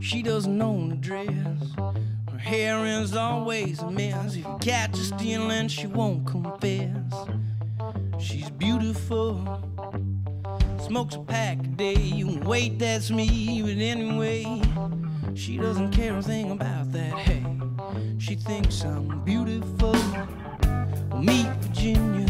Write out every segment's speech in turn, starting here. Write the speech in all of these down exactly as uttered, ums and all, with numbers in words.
She doesn't own a dress. Her hair is always a mess. If you catch her stealing, she won't confess. She's beautiful, smokes a pack a day. You can wait, that's me, but anyway, she doesn't care a thing about that. Hey, she thinks I'm beautiful. Well, meet Virginia.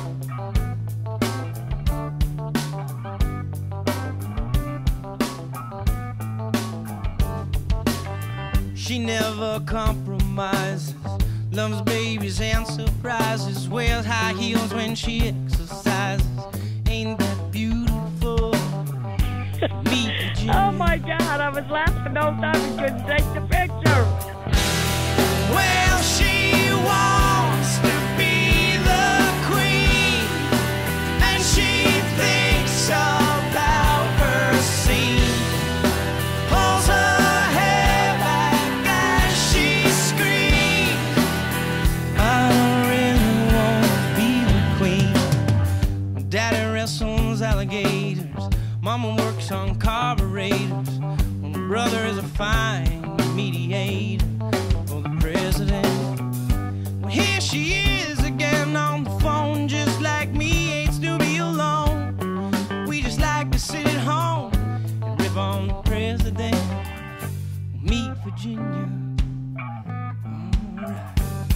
She never compromises, loves babies and surprises, wears high heels when she exercises. Ain't that beautiful? Meet Virginia. Oh my God, I was laughing all the time and couldn't take the picture. Well, she wants to be the queen, and she thinks about her scene. Pulls her hair back as she screams. I don't really want to be the queen. My daddy wrestles alligators, mama works on carburetors. My brother is a fine mediator for the president. Well, here she is again on the phone, just like me, hates to be alone. We just like to sit at home and rip on the president. Meet Virginia. Alright.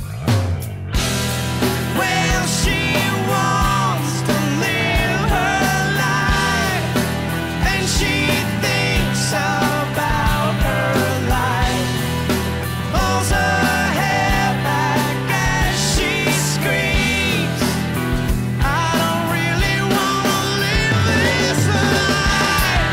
Well, she wants to live her life, and she thinks about her life. Pulls her hair back as she screams. I don't really wanna live this life.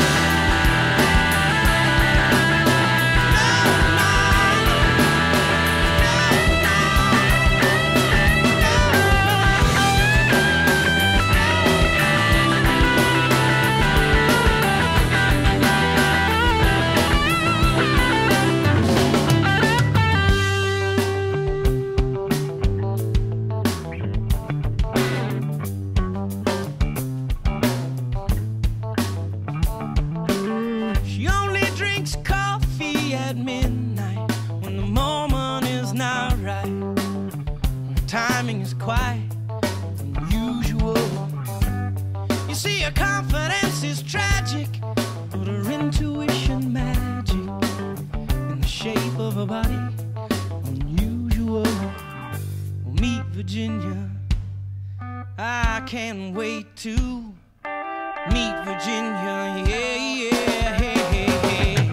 She only drinks coffee at midnight when the moment is not right. Her timing is quite unusual. You see, her confidence is tragic, but her intuition magic. In the shape of her body, unusual. Well, meet Virginia. I can't wait to meet Virginia. Yeah, yeah, hey, hey, hey.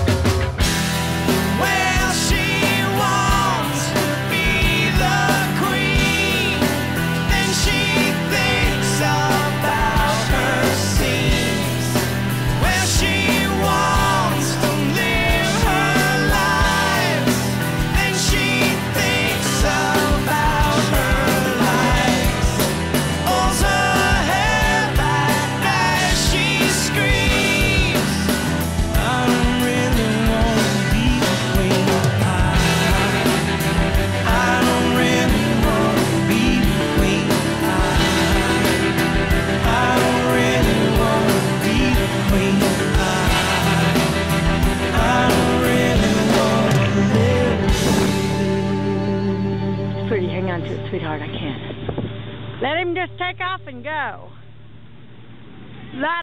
Well, she wants to be the queen, and she thinks about her scenes. Well, she wants to live her life, and she thinks about her life. Pulls her hair back as she screams. I don't really want to be the queen. I, I don't really want to be the queen. I, I don't really want to be the queen. I, I don't really want to live. It's pretty. Hang on to it, sweetheart. I can't. Let him just take off and go. Let